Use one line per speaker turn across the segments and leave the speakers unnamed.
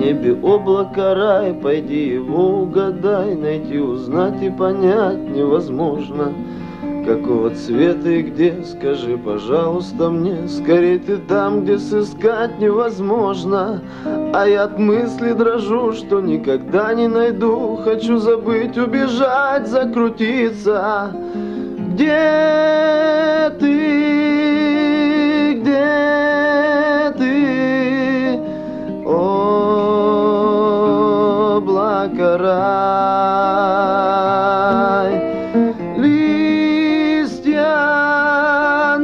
небе облако рай, пойди его угадай, найти, узнать и понять невозможно. Какого цвета и где, скажи, пожалуйста, мне. Скорей ты там, где сыскать невозможно. А я от мысли дрожу, что никогда не найду. Хочу забыть, убежать, закрутиться. Где ты, где ты, облако рай? Листья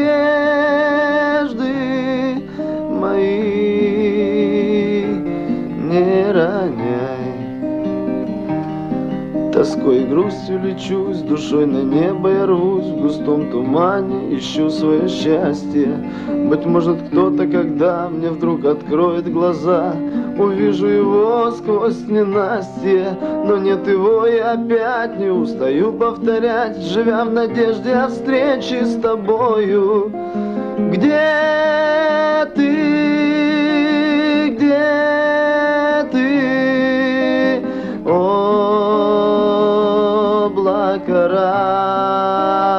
надежды мои не роняй. Тоской и грустью лечу, с душой на небо я рвусь, в густом тумане ищу свое счастье. Быть может, кто-то, когда мне вдруг откроет глаза, увижу его сквозь ненастье. Но нет его, я опять не устаю повторять, живя в надежде о встрече с тобою. Где ты, где ты, облако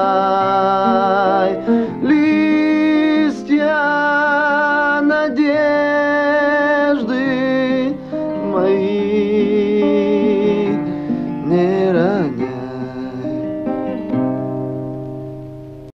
рай? Листья надежды